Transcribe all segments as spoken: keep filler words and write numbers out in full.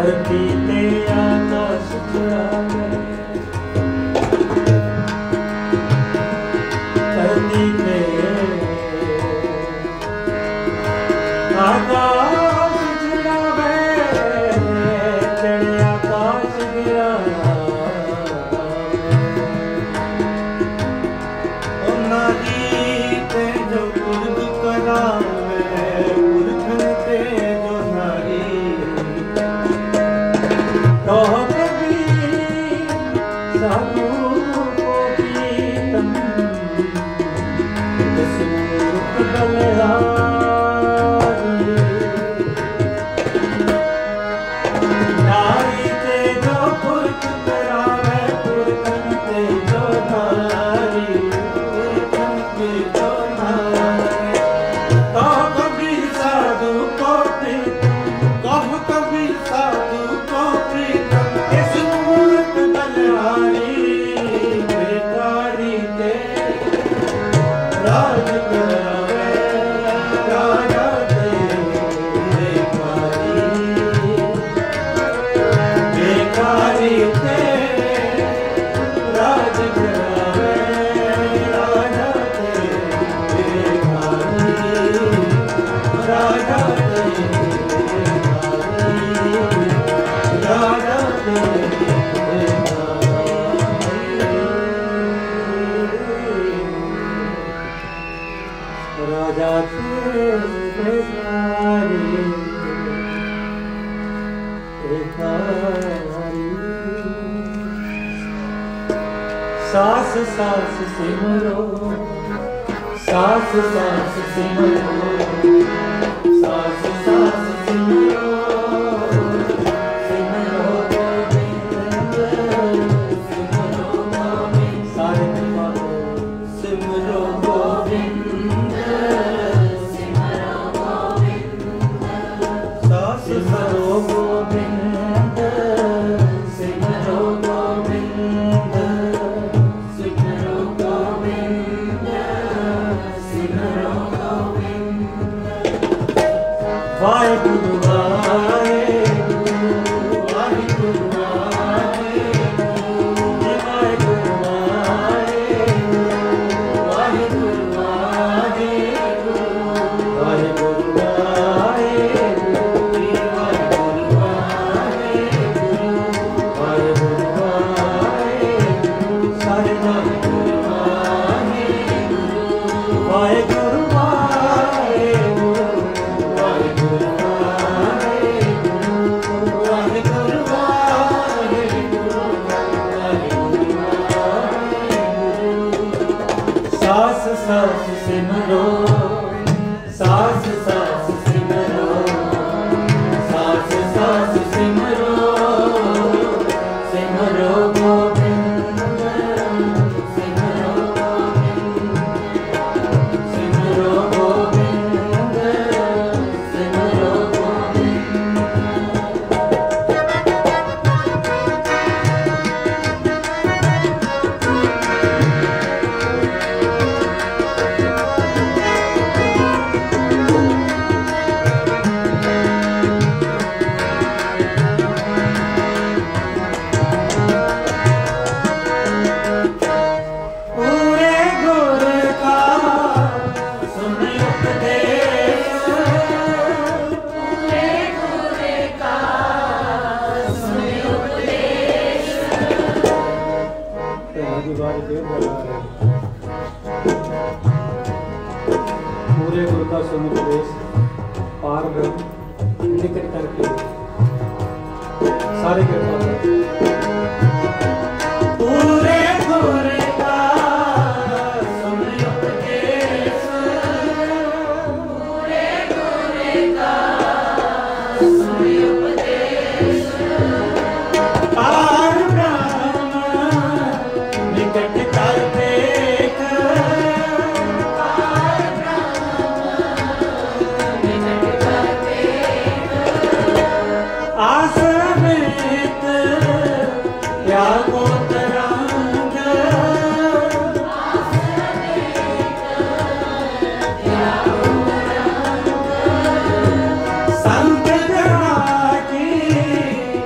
धरती ते आकाश चुरावे, धरती ते आकाश चुरावे, चढ़े आकाश गिरावे, नारी ते जो पुरख करावे, पुरखन ते जो नारी तो कभी साधु को प्रीतम, इस मूर्ख बलहारी, नारी ते जो पुरख करावे, पुरखन ते जो नारी, पुरखन ते जो नारी तो कभी साधु को प्रीतम, कब कभी साधु को प्रीतम, इस मूर्ख बलहारी, भिखारी ते राज करावे, राजा ते भिखारी, भिखारी ते राज करावे, राजा ते भिखारी, राजा ते भिखारी, राजा ते राजा थे भिखारी, भिखारी। सास सास सिमरो, सास सास सिमरो, सास सास सिमरो, सिमरो गोविंद, सिमरो गोविंद, सारे पालो सिमरो गोविंद, सिमरो गोविंद, सास सिमरो गोविंद, सिमरो गोविंद, सिमरो गोविंद, सिमरो गोविंद। वाहिगुरु वाहिगुरु, वाहिगुरु वाहिगुरु, वाहिगुरु वाहिगुरु, वाहिगुरु वाहिगुरु, वाहिगुरु वाहिगुरु, वाहिगुरु वाहिगुरु, वाहिगुरु वाहिगुरु, सारे वाहिगुरु वाहिगुरु, वाहिगुरु वाहिगुरु, वाहिगुरु वाहिगुरु, वाहिगुरु वाहिगुरु, वाहिगुरु वाहिगुरु। सास सास सिमरो, सास सास सिमरो, सास सास सिमरो, सिमरो गोविंद, सिमरो गोविंद, सिमरो गोविंद, सिमरो गोविंद। पूरे गुर का सुन उपदेश, पूरे गुर का सुन उपदेश। पूरे गुर का सुन उपदेश, पार ब्रह्म निकट करके सारे कृपा करो। पूरे गुर का सुन उपदेश, पूरे गुर का सुन उपदेश, पार ब्रह्म निकट कर देख, पार ब्रह्म निकट कर देख, आसमेत त्यागो तरंग, संत जना की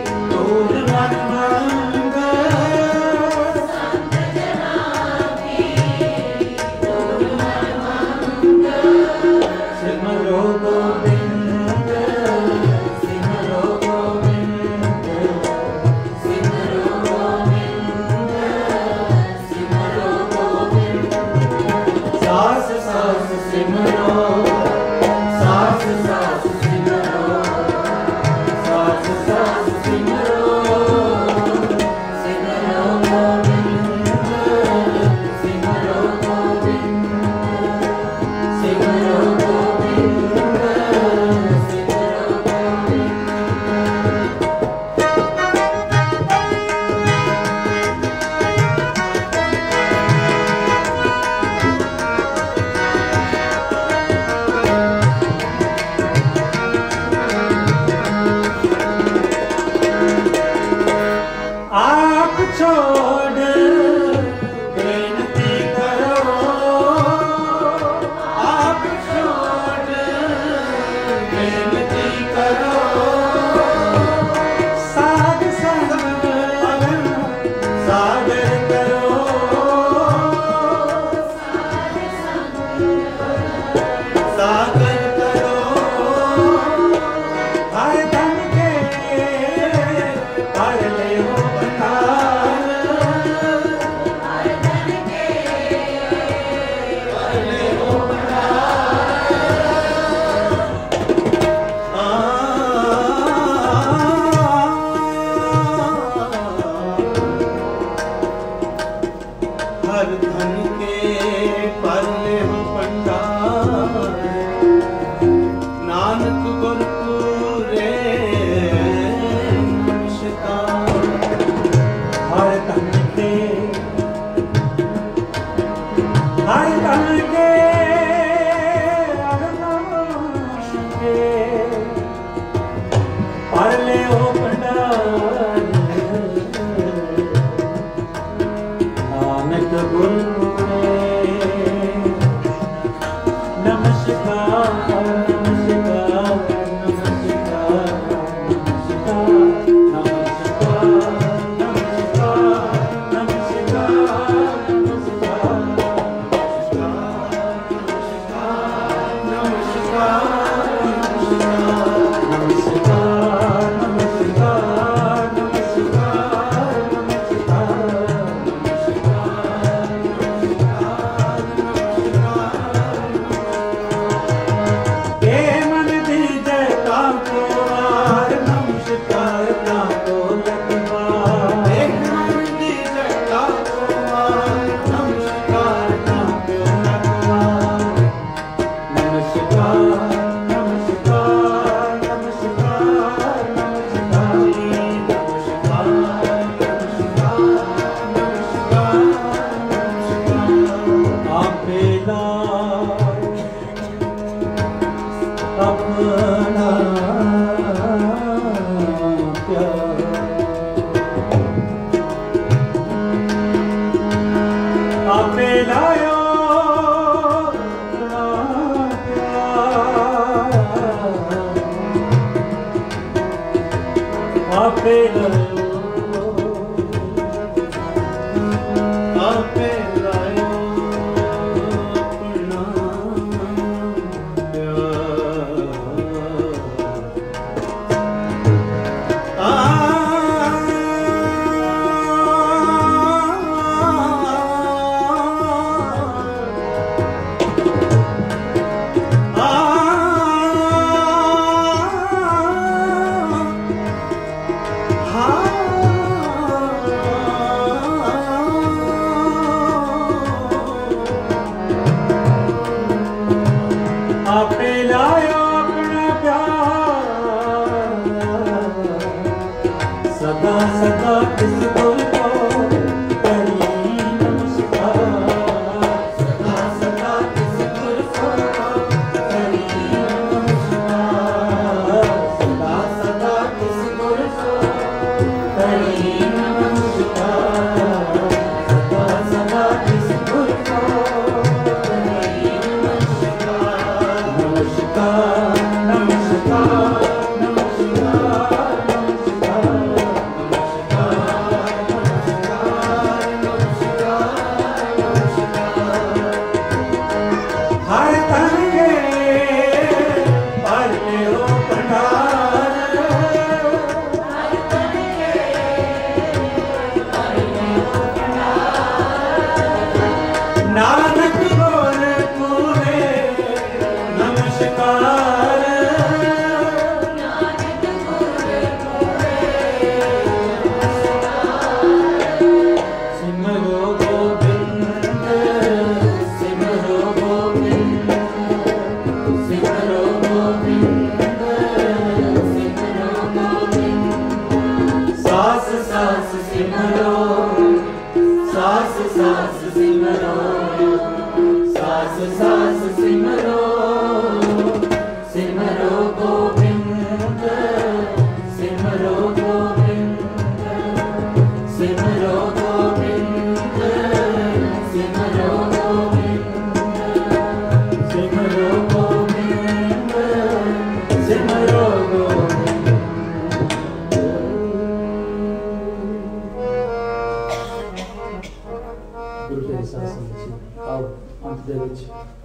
आपे लायो आपे लायो अपना प्यार आ आपे लायो अपना प्यार सदा सदा किस गुल को करी नमस्कार सदा सदा किस गुल को करी नमस्कार सदा सदा किस गुल को करी नमस्कार सदा सदा किस गुल को नमस्कार नमस्कार नमस्कार नमस्कार नमस्कार नमस्कार नमस्कार हर तन के पर हो भंडार हर तन के पर हो भंडार नानक बोल पूरे नमस्कार नानक बोले पूरे नमस्कार सिमरो गोविंद सिमरो गोविंद सिमरो गोविंद सिमरो गोविंद सास सास सिमरो सास सास सिमरो सास सास सिमरो सिमरो गोविंद सिमरो गोविंद सिमरो गोविंद सिमरो गोविंद सिमरो गोविंद सिमरो गोविंद गुरु के साथ संगत आओ अंत दे विच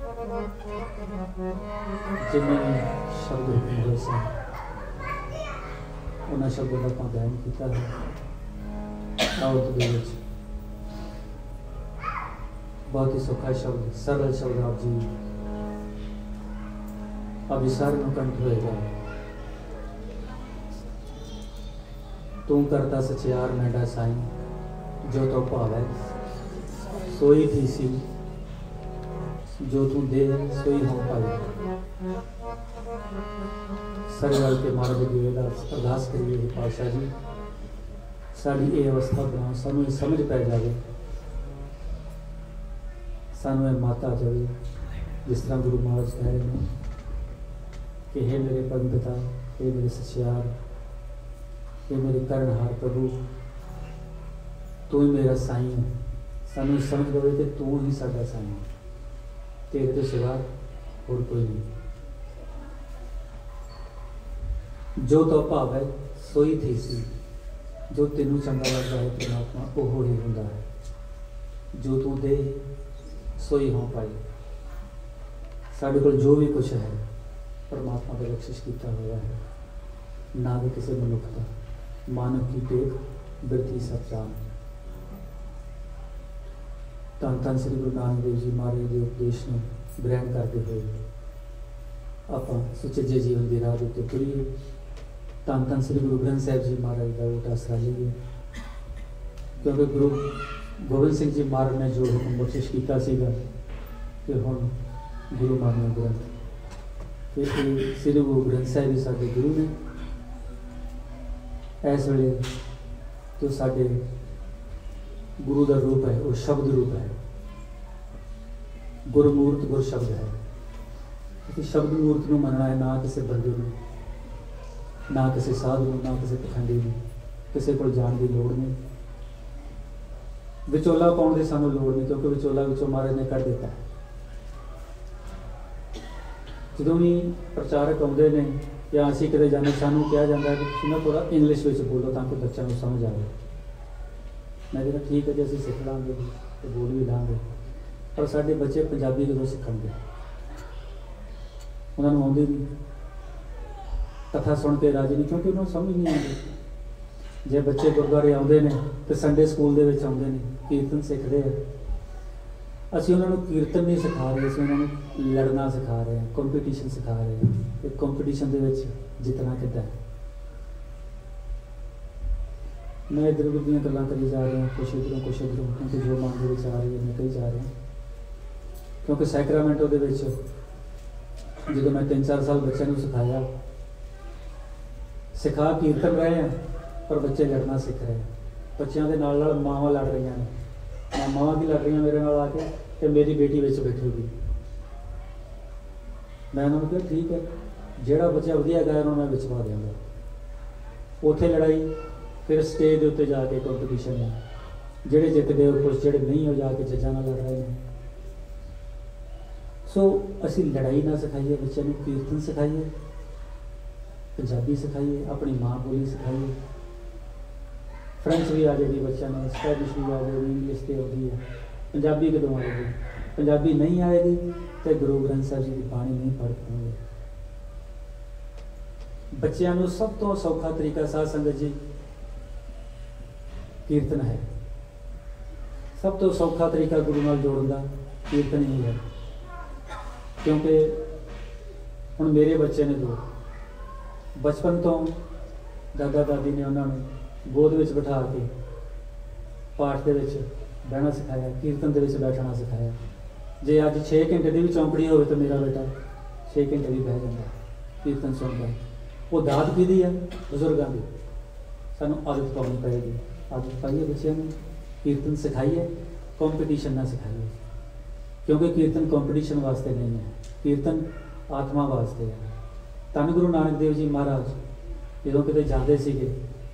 जिन्हें शब्द हुए सन उन्होंने शब्दों का अध्ययन किया है आवत दे विच बहुत ही सौखा शब्द सरल शब्द आप जी अब सारे कंठ होएगा तू करता सचियार मैडा साई जो तो भावे सोई थी सी जो तू दे सोई हो पाए सरवाल के महाराज जी वेला अरदास करिए पातशाह जी साड़ी ये अवस्था बनाओ सानू समझ पै जाए सानू माता जाए जिस तरह गुरु महाराज कह रहे हैं कि हे मेरे परम पिता हे मेरे सचियार हे मेरे करनहार प्रभु तू ही मेरा साईं है सानू समझ लवे कि तू ही साडा साईं है तेरे तो सिवा और कोई नहीं जो तो भाव है सोई थी सी जो तेनू चंगा लगता है परमात्मा ओहो ही हुंदा है जो तू दे सोई हो पाई साडे कोल जो भी कुछ है परमात्मा का बख्शिश किया हुआ है ना भी किसी मनुख का मानव की टेक बिरती सतराम धन धन श्री गुरु नानक देव जी महाराज के उपदेश में ग्रहण करते हुए आप सुचजे जीवन की राह उत्ते तुरीए धन धन श्री गुरु ग्रंथ साहिब जी महाराज का ओट आसरा लीए क्योंकि गुरु गोबिंद सिंह जी महाराज ने जो हुक्म बख्शिश किया कि हुण गुरु मानो ग्रंथ कि श्री गुरु ग्रंथ साहिब जी साडे गुरु ने इस वेले तो साडे गुरु का रूप है वो शब्द रूप है गुरमूर्त गुर शब्द है कि शब्द मूर्त को मनना है ना किसी बंदे को ना किसी साधु ना किसी पखंडी को किसी को जान की लोड़ नहीं विचोला पाने की सानू लोड़ नहीं क्योंकि विचोला विचों महाराज ने कढ़ दिता है जो भी प्रचारक आते हैं या असी किते जाने सानू कहा जाता है कि तुसीं ना थोड़ा इंग्लिश में बोलो ताकि बच्चों को समझ आए। मैं कहता ठीक है जी असीं सीख लांगे तो बोल भी लांगे, पर साडे बच्चे पंजाबी कदों सीखणगे? उन्होंने आउंदी नहीं, कथा सुन के राजी नहीं, क्योंकि उन्होंने समझ नहीं आती। जे बच्चे गुरुद्वारे आउंदे ने तो संडे स्कूल दे विच आउंदे ने, कीर्तन सीखते हैं। असीं उन्होंने कीर्तन नहीं सिखा रहे, असीं उन्होंने लड़ना सिखा रहे हैं, कंपीटीशन सिखा रहे हैं। एक कंपीटीशन दे विच जितना कितना है। मैं इधर उधर दी गल्लां करी जा रहा हूँ, कुछ इधरों कुछ इधरों, क्योंकि जो मन दे विच आ रही है मैं कही जा रहा हूँ। क्योंकि सैक्रामेंटो दे विच जो मैं तीन चार साल बच्चों को सिखाया, सिखा कीर्तन रहे हैं, पर बच्चे लड़ना सीख रहे हैं। बच्चों के नाल नाल मावां लड़ रही हैं, मावां की लड़ रही मेरे नाल आके कि मेरी बेटी विच बैठेगी। मैं उन्होंने कहा ठीक है, जिहड़ा बच्चा वधिया गाया उन्होंने मैं विच पा देंगा। उत्थे लड़ाई, फिर स्टेज के उत्ते जाके कंपीटीशन है, जिहड़े जित गए कुछ, जिहड़े नहीं हो जाके जज्जां नाल लड़ रहे हैं। सो असी लड़ाई ना सिखाइए, बच्चों को कीर्तन सिखाइए, पंजाबी सिखाइए, अपनी माँ बोली सिखाइए। फ्रेंच भी आ जाएगी बच्चों ने, स्पैनिश भी आ जाएगी, इंग्लिश तो आती है, पंजाबी कदों आएगी? पंजाबी नहीं आएगी तो गुरु ग्रंथ साहब जी की बाणी नहीं पढ़ पाएंगे। बच्चों को सब तो सौखा तरीका साध संगत जी कीर्तन है। सब तो सौखा तरीका गुरु नाल जोड़न दा कीर्तन ही है। क्योंकि हुण मेरे बच्चे ने दो, बचपन तो दादा दादी ने उन्होंने गोद में बिठा के पाठ के बहना सिखाया, कीर्तन के बैठना सिखाया। जे अज छे घंटे की भी चौंकड़ी हो तो मेरा बेटा छे घंटे भी बह जाता कीर्तन सुनता है। वो दाद की है बजुर्गों की, सानू आदत पानी पड़ेगी। आदत पाइए बच्चों को, कीर्तन सिखाइए, कंपीटीशन ना सिखाइए। क्योंकि कीर्तन कंपीटीशन वास्ते नहीं है, कीर्तन आत्मा वास्ते है। धन गुरु नानक देव जी महाराज जो किते जाते सीगे,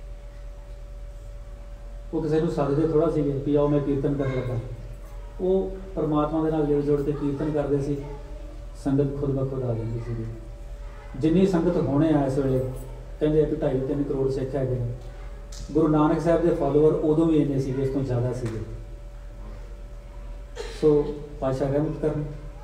वो किसी को सददे थोड़ा सी भी आओ मैं कीर्तन कर लगा। वो परमात्मा के नाल जुड़ जुड़ के कीर्तन करते सी, संगत खुद ब खुद आ जाती सी। जिन्नी संगत होने आ इस वेले कहते कि ढाई तीन करोड़ सिख है। गुरु नानक साहब के फॉलोअर उदों भी इन्ने सीगे, इस तो ज़्यादा सीगे। सो पातशाह रहमत करन,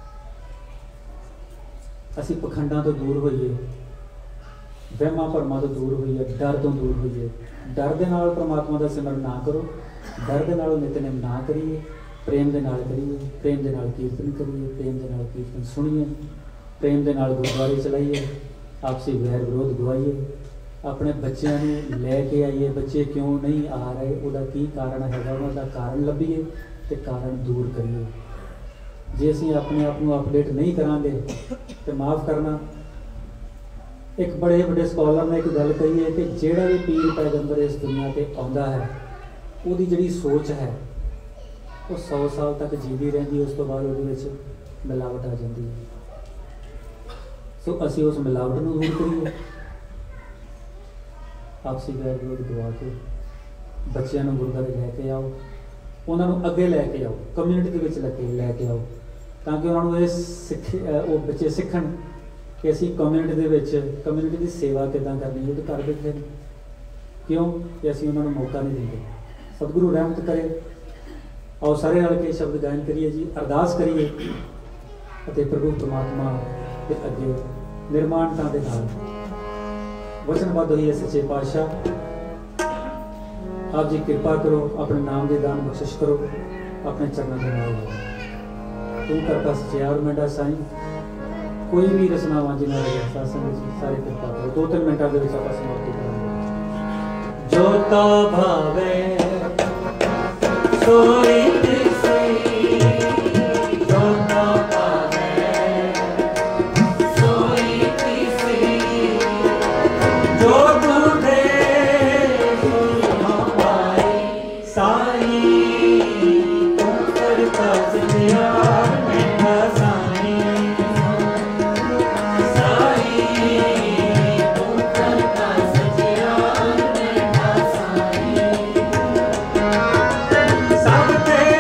असी पखंडां तो दूर होइए, वहमां भरमां तो दूर होइए, डर तो दूर होइए। डर दे नाल परमात्मा का सिमरन ना करो, डर दे नाल नितनेम ना करिए, प्रेम दे नाल करिए, प्रेम दे नाल कीर्तन करिए, प्रेम दे नाल कीर्तन सुनिए, प्रेम दे नाल गुरुद्वारे चलाइए, आपसी वैर विरोध गवाइए, अपने बच्चों को लैके आइए। बच्चे क्यों नहीं आ रहे, उसका की कारण है, उन्होंने कारण लभीए तो कारण दूर करिए। जे असीं अपने आप को अपडेट नहीं करांगे तो माफ़ करना, एक बड़े बड़े स्कॉलर ने एक गल कही है कि जिहड़ा भी पीर पैगंबर इस दुनिया पर आउंदा है, उसकी जिहड़ी सोच है वो सौ साल तक जीती रहिंदी, उस तो बाद उहदे विच मिलावट आ जाती है। सो असीं उस मिलावट नूं दूर करिए, आपसी वैर विरोध गवा के बच्चों को गुरुद्वारे लैके आओ, उन्होंने अगे लैके आओ, कम्यूनिटी के लगे लैके आओ, ताकि उन्होंने ये सिख वो बच्चे सीखण कि असी कम्यूनिटी के विच कम्यूनिटी की सेवा किदां करनी है। तो कर बैठे हैं, क्यों कि असी उन्होंने मौका नहीं देंगे। सतगुरु रहमत करे। आओ सारे रल के शब्द गायन करिए जी, अरदास करिए अते प्रभु परमात्मा के अगे निर्माणता के नाल वचनबद्ध होइए। सच्चे पातशाह आप जी कृपा करो, अपने नाम के दान बख्शिश करो, अपने चरणों के नाल लाओ। तू करता सच्चा और मेरा साईं, कोई भी रचनावां जिन्हां दे सत्संग जी सारे कृपा करो। दो तीन मिनटां दे विच आपां समाप्ति करांगे। जो ता भावे सोई तिसई, जो ता भावे सोई तिसई, जो ढूंढे सो हमारी साई, तुम करता सच्चा मेरा साई, साई तुम करता सच्चा मेरा साई। सब ते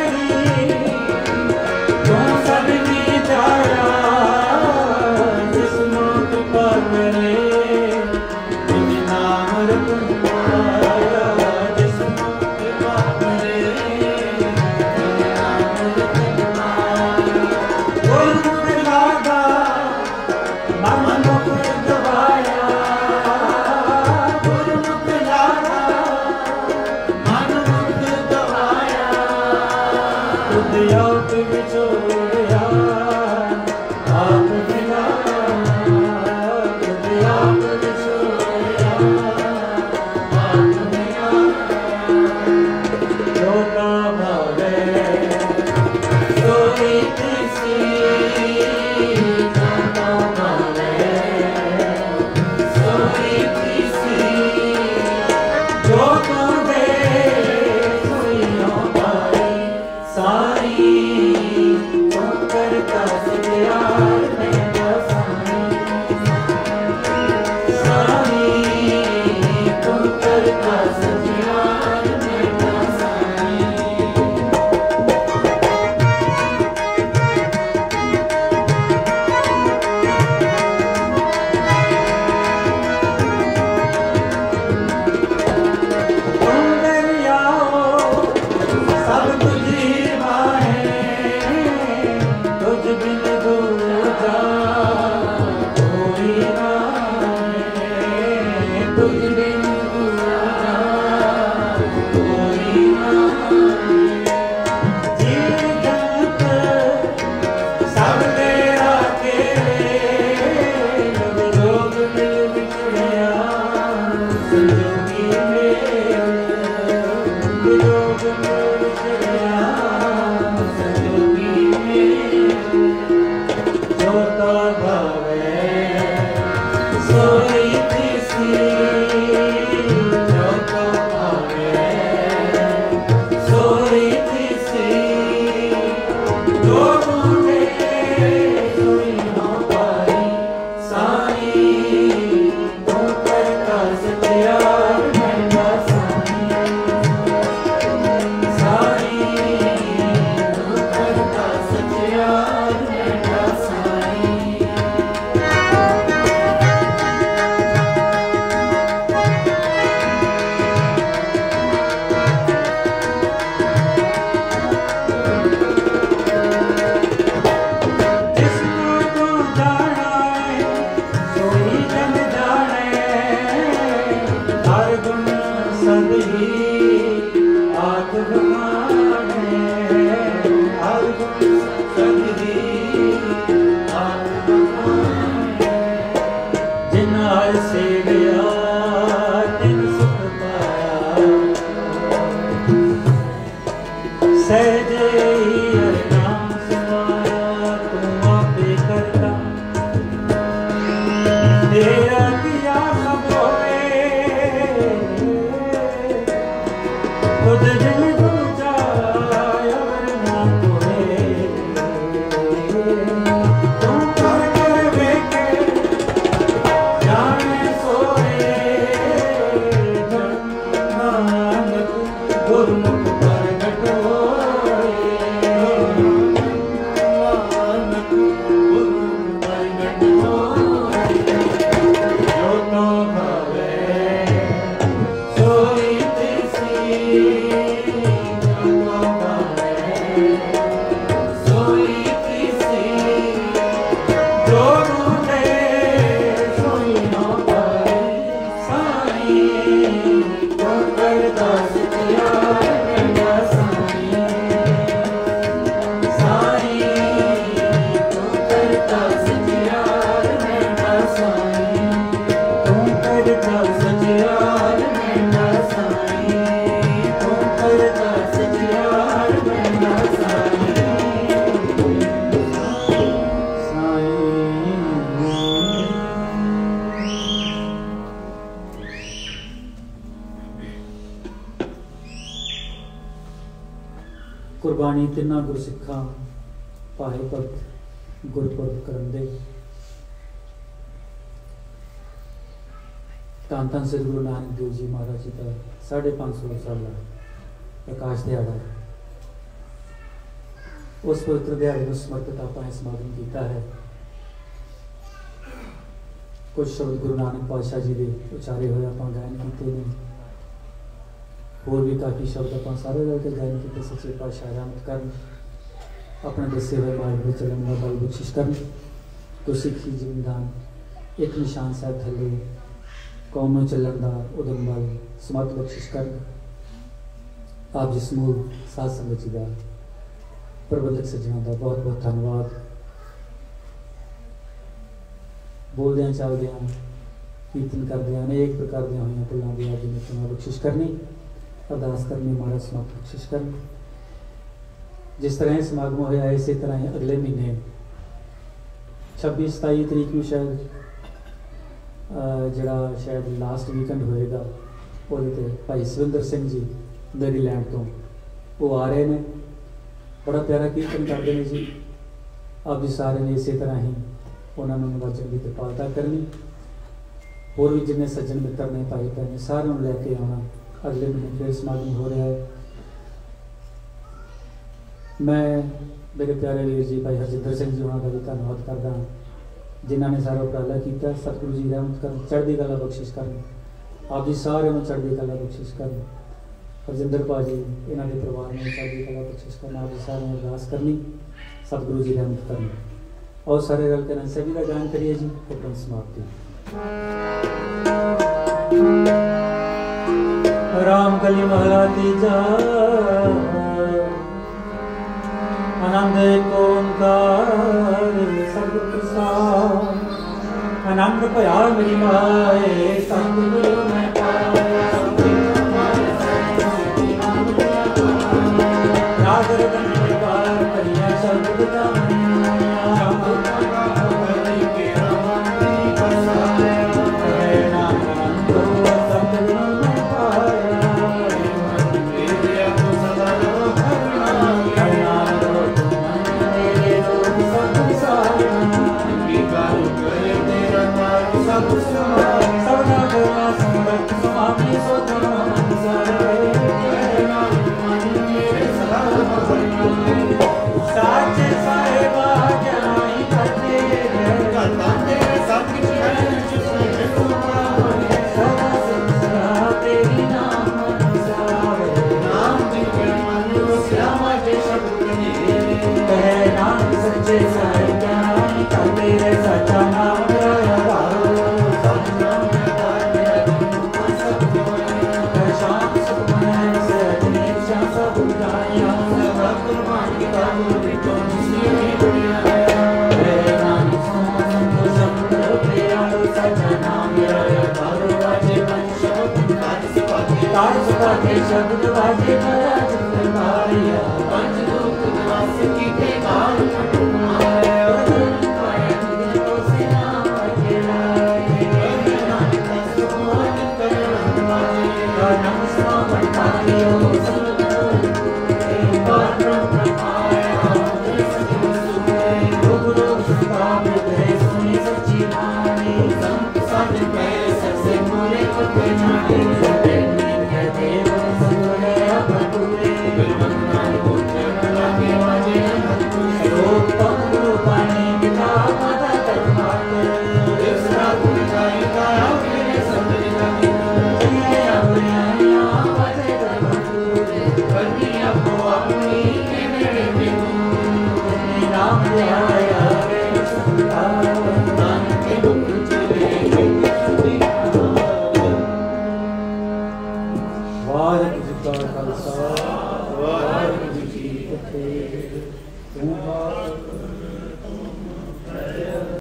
ਕੁਰਬਾਨੀ ਤਿੰਨਾਂ ਗੁਰਸਿੱਖਾਂ ਭਾਏ ਭਗਤ ਗੁਰਪੁਰਬ ਕਰਨ ਦੇ ਧੰਨ ਧੰਨ ਸ੍ਰੀ ਗੁਰੂ ਨਾਨਕ ਦੇਵ ਜੀ ਮਹਾਰਾਜ ਜੀ ਦਾ ਸਾਢੇ ਪੰਜ ਸੌ ਸਾਲਾ ਪ੍ਰਕਾਸ਼ ਦਿਹਾੜਾ ਉਸ ਪਵਿੱਤਰ ਦਿਹਾੜੇ ਨੂੰ ਸਮਰਪਿਤ ਆਪਾਂ ਇਹ ਸਮਾਗਮ ਕੀਤਾ ਹੈ। कुछ शब्द गुरु नानक पातशाह जी के उचारे हुए आप गायन किए हैं, होर भी काफ़ी शब्द आप सारे रल के गायन किए। सच्चे पातशाह रहमत करन, अपने दसे हुए मार्ग में चलने का बल बख्शिश करन। तो सिखी जिम्मेदान एक निशान साहब थले कौम में चलन का उदम बल समर्थ बख्शिश करन। आप जिस मूल साध संगत जी का प्रबंधक सज्जना का बहुत बहुत धन्यवाद। बोलद्या चलद्या कीर्तन करद्या अनेक प्रकार दी हुई भुलों की आज क्षमा बख्शिश करनी, अरदास करनी, महाराज समर्थ बख्शिश करनी। जिस तरह समागम होया इस तरह ही अगले महीने छब्बी सताई तरीक में शायद जड़ा शायद लास्ट वीकेंड होएगा, वो भाई सविंदर सिंह जी मेरीलैंड तो वो आ रहे हैं, बड़ा प्यारा कीर्तन करते हैं जी। आप जी सारे ने इस तरह ही उन्होंने वचन की कृपालता करनी। होर भी जिन्हें सज्जन मित्र ने भाई भैन सारे लैके आना। अगले महीने फिर समागम हो रहा है। मैं मेरे प्यारे वीर जी भाई हरजिंदर सिंह जी उन्होंने का भी धन्यवाद करदा, जिन्होंने सारा उपराला किया। सतगुरु जी रहमत कर, चढ़ती कला बख्शिश कर। आप जी सारे चढ़ती कला बख्शिश कर। हरजिंदर भाजी इन्हों के परिवार में चढ़ती कला बख्शिश करना। आप जी सारे अरदास करनी, सतगुरु जी रहमत करनी। और सारे रल कर सभी का गायन करिए जी। उपरंत समाप्ति। राम कली महला तीजा, आनंद को ओंकार सतगुर प्रसाद। आनंद भया मेरी माए सतगुरु मैं पाया। नागर बन परिवार करिया शब्द का शब्द बाजे महाराज मारिया पंच दुख निवास की के काल खटमाया। तो से नाम अकेला नानक सुमान करण बाजे।